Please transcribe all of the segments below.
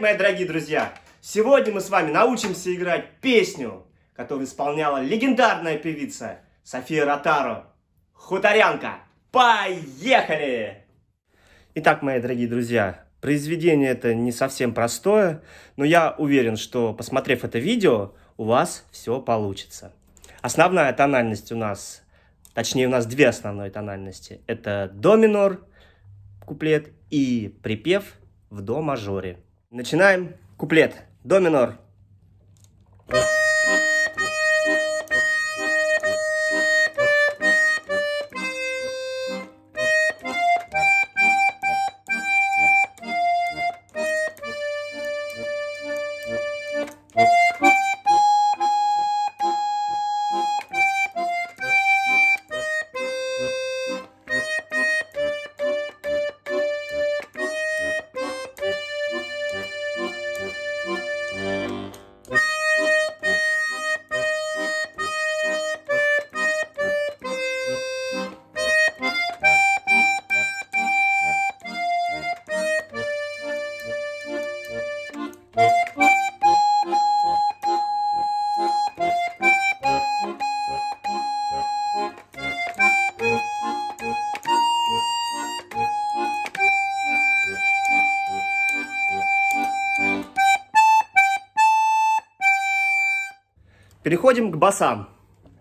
мои дорогие друзья! Сегодня мы с вами научимся играть песню, которую исполняла легендарная певица София Ротару. Хуторянка. Поехали! Итак, мои дорогие друзья, произведение это не совсем простое, но я уверен, что, посмотрев это видео, у вас все получится. Основная тональность у нас, точнее у нас две основные тональности. Это до минор, куплет, и припев в до мажоре. Начинаем. Куплет. До минор. Переходим к басам.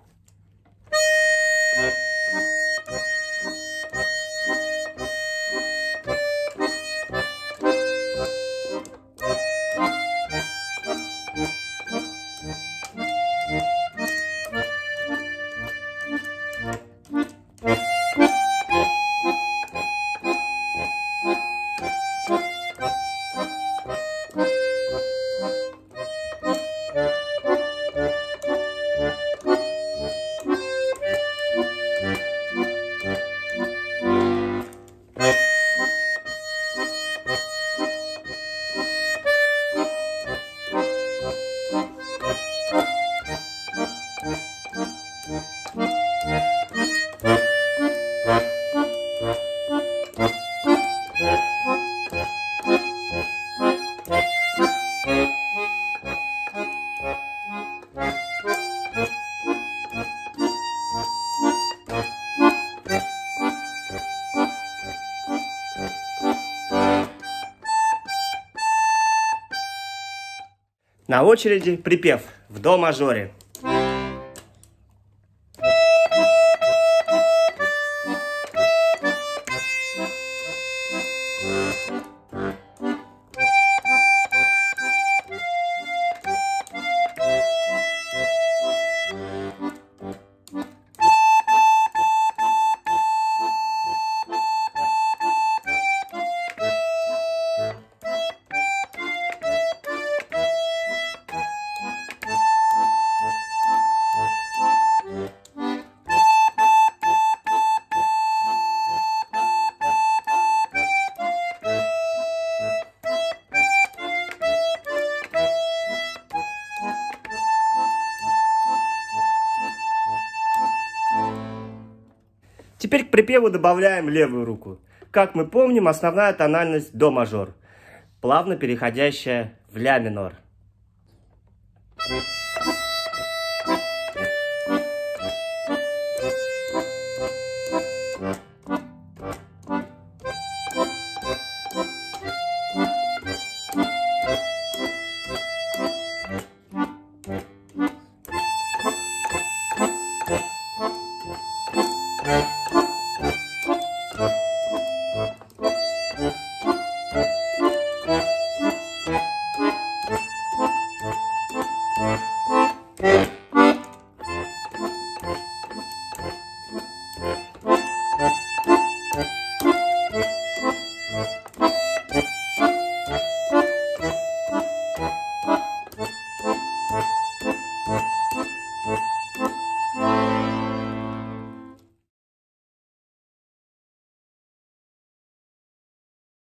На очереди припев в до мажоре. Теперь к припеву добавляем левую руку. Как мы помним, основная тональность до мажор, плавно переходящая в ля минор. Yeah.